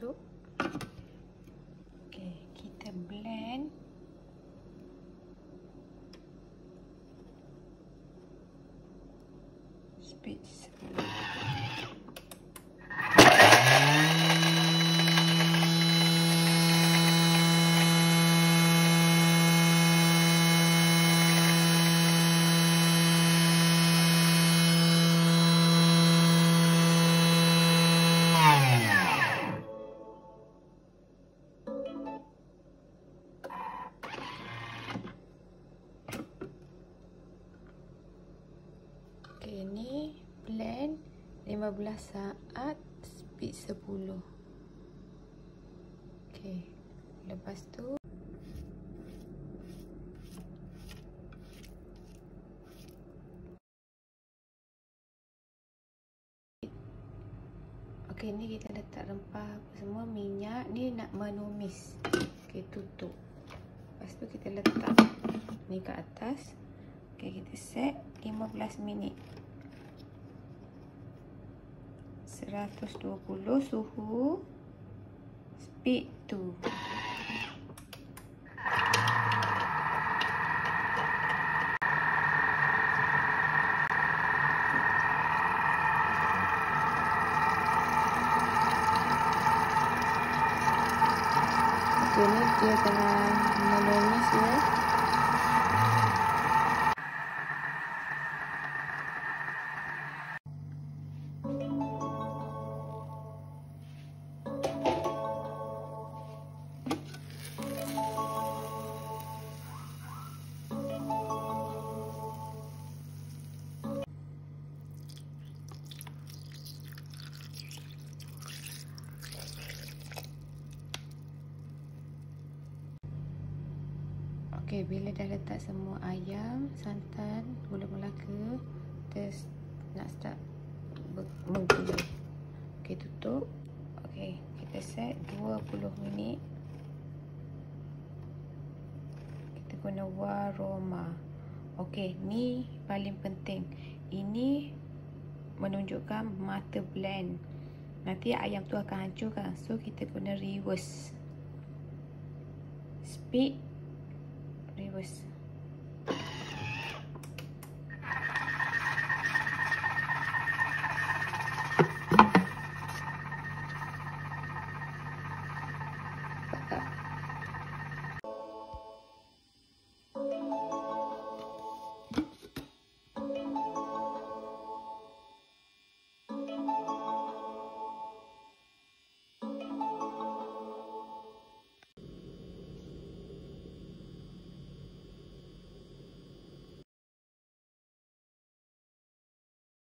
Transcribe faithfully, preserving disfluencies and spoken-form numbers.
tutup. Okay, kita blend. Speed sepuluh. Okay, ni blend lima belas saat, speed sepuluh. Okay, lepas tu okay, ni kita letak rempah apa semua, minyak. Ni nak menumis. Okay, tutup. Lepas tu kita letak ni ke atas. Okay, kita set lima belas minit. seratus dua puluh suhu, speed tu. Okay, ni dia tengah menumis ya. Okey, bila dah letak semua ayam, santan, gula melaka, kita nak start menggulai. Okey, tutup. Okey, kita set dua puluh minit. Kita guna Waroma. Okey, ni paling penting. Ini menunjukkan mata blend. Nanti ayam tu akan hancur kan. So kita guna reverse. Speed reverse.